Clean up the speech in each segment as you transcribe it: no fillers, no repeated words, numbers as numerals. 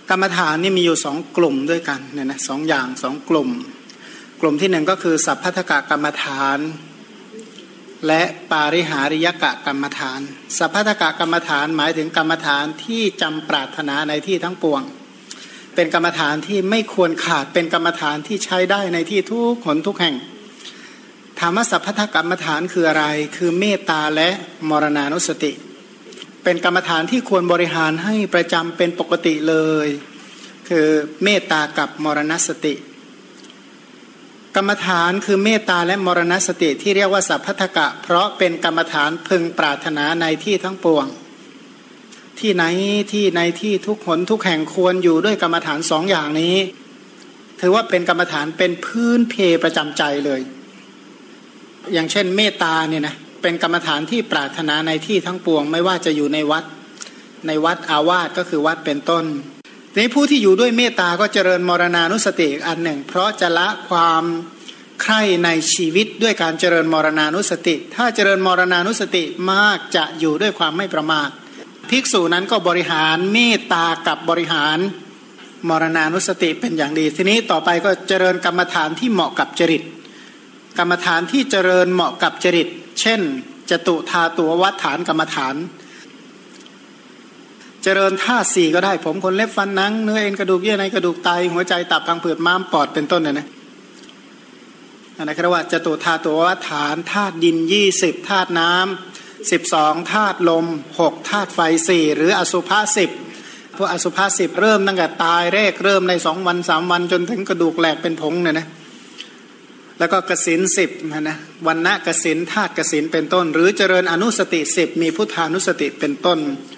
กรรมฐานนี่มีอยู่2กลุ่มด้วยกันเนี่ยนะ2อย่าง2กลุ่มกลุ่มที่1ก็คือสัพพทกกรรมฐานและปาริหาริยกกรรมฐานสัพพทกกรรมฐานหมายถึงกรรมฐานที่จำปรารถนาในที่ทั้งปวงเป็นกรรมฐานที่ไม่ควรขาดเป็นกรรมฐานที่ใช้ได้ในที่ทุกหนทุกแห่งถามว่าสัพพทกรรมฐานคืออะไรคือเมตตาและมรณานุสติเป็นกรรมฐานที่ควรบริหารให้ประจำเป็นปกติเลยคือเมตตากับมรณสติกรรมฐานคือเมตตาและมรณสติที่เรียกว่าสัพพทกะเพราะเป็นกรรมฐานพึงปรารถนาในที่ทั้งปวงที่ไหนที่ในที่ทุกหนทุกแห่งควรอยู่ด้วยกรรมฐาน2อย่างนี้ถือว่าเป็นกรรมฐานเป็นพื้นเพประจำใจเลยอย่างเช่นเมตตาเนี่ยนะเป็นกรรมฐานที่ปรารถนาในที่ทั้งปวงไม่ว่าจะอยู่ในวัดอาวาสก็คือวัดเป็นต้นในผู้ที่อยู่ด้วยเมตตาก็เจริญมรณานุสติอีกอันหนึ่งเพราะจะละความใคร่ในชีวิตด้วยการเจริญมรณานุสติถ้าเจริญมรณานุสติมากจะอยู่ด้วยความไม่ประมาทภิกษุนั้นก็บริหารเมตตากับบริหารมรณานุสติเป็นอย่างดีทีนี้ต่อไปก็เจริญกรรมฐานที่เหมาะกับจริตกรรมฐานที่เจริญเหมาะกับจริตเช่นจตุธาตุวัฏฐานกรรมฐานเจริญธาตุ4ก็ได้ผมขนเล็บฟันหนังเนื้อเอ็นกระดูกเยื่อในกระดูกไตหัวใจตับพังผืดม้ามปอดเป็นต้นเนี่ยนะอันนั้นเรียกว่าจตุธาตุวัฏฐานธาตุดิน20ธาตุน้ำ12ธาตุลม6ธาตุไฟ4หรืออสุภะ10พวกอสุภะ10เริ่มตั้งแต่ตายแรกเริ่มใน2วัน3วันจนถึงกระดูกแหลกเป็นผงเนี่ยนะแล้วก็กสิณ10นะวันณะกสิณธาตุกสิณเป็นต้นหรือเจริญอนุสติ10มีพุทธานุสติเป็นต้น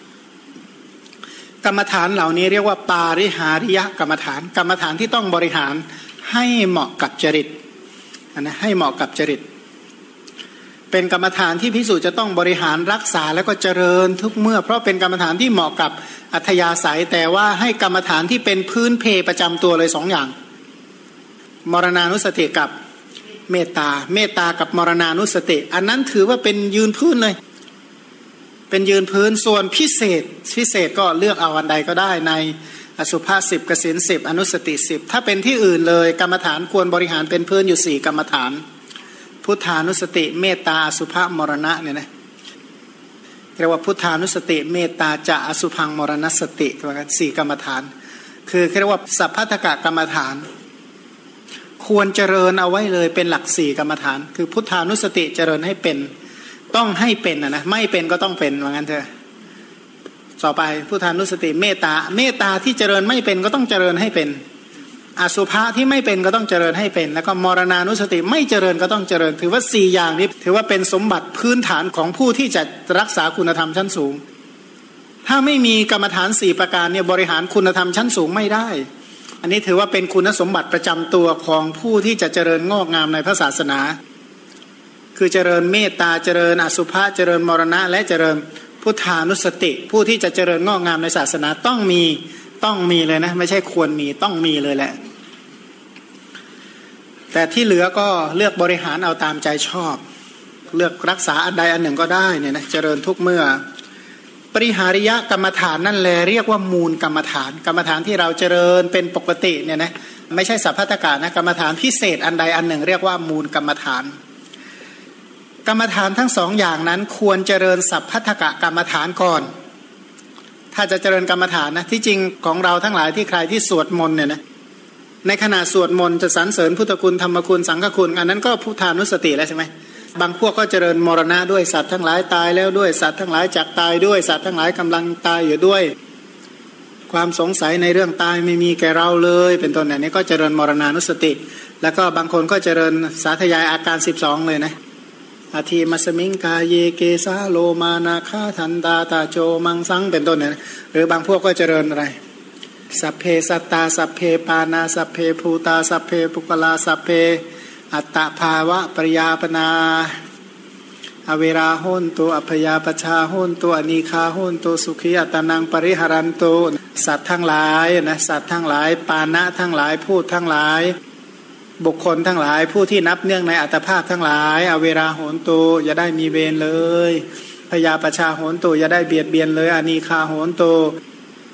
กรรมฐานเหล่านี้เรียกว่าปาริหาริยกรรมฐานกรรมฐานที่ต้องบริหารให้เหมาะกับจริตนะให้เหมาะกับจริตเป็นกรรมฐานที่ภิกษุจะต้องบริหารรักษาแล้วก็เจริญทุกเมื่อเพราะเป็นกรรมฐานที่เหมาะกับอัธยาศัยแต่ว่าให้กรรมฐานที่เป็นพื้นเพประจำตัวเลย2อย่างมรณานุสติกับเมตตากับมรณานุสติอันนั้นถือว่าเป็นยืนพื้นเลยเป็นยืนพื้นส่วนพิเศษก็เลือกเอาอันใดก็ได้ในอสุภะ10กสิณ10อนุสติ10ถ้าเป็นที่อื่นเลยกรรมฐานควรบริหารเป็นพื้นอยู่4กรรมฐานพุทธานุสติเมตตาอสุภะมรณะเนี่ยนะเรียกว่าพุทธานุสติเมตตาจะอสุพังมรณสติก็ว่ากัน4กรรมฐานคือเรียกว่าสัพพทกกรรมฐานควรเจริญเอาไว้เลยเป็นหลัก4กรรมฐานคือพุทธานุสติเจริญให้เป็นต้องให้เป็นนะไม่เป็นก็ต้องเป็นว่างั้นเถอะต่อไปพุทธานุสติเมตตาที่เจริญไม่เป็นก็ต้องเจริญให้เป็นอสุภะที่ไม่เป็นก็ต้องเจริญให้เป็นแล้วก็มรณานุสติไม่เจริญก็ต้องเจริญถือว่า4อย่างนี้ถือว่าเป็นสมบัติพื้นฐานของผู้ที่จะรักษาคุณธรรมชั้นสูงถ้าไม่มีกรรมฐาน4ประการเนี่ยบริหารคุณธรรมชั้นสูงไม่ได้อันนี้ถือว่าเป็นคุณสมบัติประจำตัวของผู้ที่จะเจริญงอกงามในพระศาสนาคือเจริญเมตตาเจริญอสุภะเจริญมรณะและเจริญพุทธานุสติผู้ที่จะเจริญงอกงามในศาสนาต้องมีเลยนะไม่ใช่ควรมีต้องมีเลยแหละแต่ที่เหลือก็เลือกบริหารเอาตามใจชอบเลือกรักษาอันใดอันหนึ่งก็ได้เนี่ยนะเจริญทุกเมื่อปริหาริยกรรมฐานนั่นแหละเรียกว่ามูลกรรมฐานกรรมฐานที่เราเจริญเป็นปกติเนี่ยนะไม่ใช่สัพพทกะนะกรรมฐานพิเศษอันใดอันหนึ่งเรียกว่ามูลกรรมฐานกรรมฐานทั้ง2อย่างนั้นควรเจริญสัพพทกะกรรมฐานก่อนถ้าจะเจริญกรรมฐานนะที่จริงของเราทั้งหลายที่ใครที่สวดมนต์เนี่ยนะในขณะสวดมนต์จะสรรเสริญพุทธคุณธรรมคุณสังฆคุณอันนั้นก็พุทธานุสติแล้วใช่ไหมบางพวกก็เจริญมรณะด้วยสัตว์ทั้งหลายตายแล้วด้วยสัตว์ทั้งหลายจักตายด้วยสัตว์ทั้งหลายกำลังตายอยู่ด้วยความสงสัยในเรื่องตายไม่มีแก่เราเลยเป็นต้นเนี่ยนี่ก็เจริญมรณานุสติแล้วก็บางคนก็เจริญสาธยายอาการ12เลยนะอาทิมัสมิงกาเยเกสาโลมานาคาทันตาตาโจมังสังเป็นต้นเนี่ยหรือบางพวกก็เจริญอะไรสัพเพสัตตาสัพเพปานาสัพเพภูตาสัพเพปุกลาสัพเพอัตตภาวะปริยาปนาอเวราโหนตัวอัพยาปชาโหนตัวอนีคาโหนตัวสุขีอัตนังปริหารันโตสัตว์ทั้งหลายนะสัตว์ทั้งหลายปานะทั้งหลายพูดทั้งหลายบุคคลทั้งหลายผู้ที่นับเนื่องในอัตภาพทั้งหลายอเวราโหนตัวอย่าได้มีเวรเลยพยาปชาโหนตัวอย่าได้เบียดเบียนเลยอนีคาโหนตัว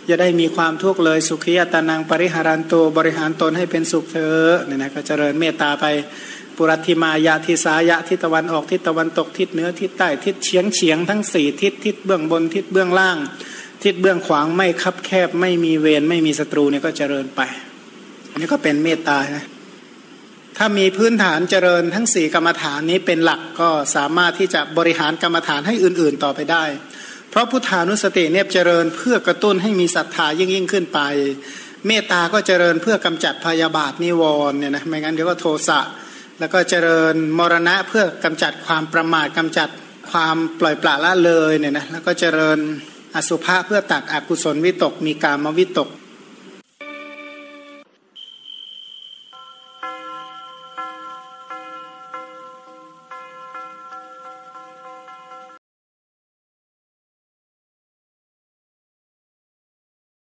อย่าได้มีความทุกข์เลยสุขีอัตานังปริหารันโตบริหารตนให้เป็นสุขเถอะเนี่ยนะก็เจริญเมตตาไปปุรัติมายาทิสายะทิศตะวันออกทิศตะวันตกทิศเหนือทิศใต้ทิศเฉียงทั้ง4ทิศทิศเบื้องบนทิศเบื้องล่างทิศเบื้องขวางไม่คับแคบไม่มีเวรไม่มีศัตรูเนี่ยก็เจริญไปอันนี้ก็เป็นเมตตานะถ้ามีพื้นฐานเจริญทั้ง4กรรมฐานนี้เป็นหลักก็สามารถที่จะบริหารกรรมฐานให้อื่นๆต่อไปได้เพราะพุทธานุสติเนี่ยเจริญเพื่อกระตุ้นให้มีศรัทธายิ่งขึ้นไปเมตตาก็เจริญเพื่อกำจัดพยาบาทนิวรณ์เนี่ยนะไม่งั้นเดี๋ยวก็โทสะแล้วก็เจริญมรณะเพื่อกำจัดความประมาทกำจัดความปล่อยปละละเลยเนี่ยนะแล้วก็เจริญอสุภะเพื่อตัดอกุศลวิตกมีกามวิตก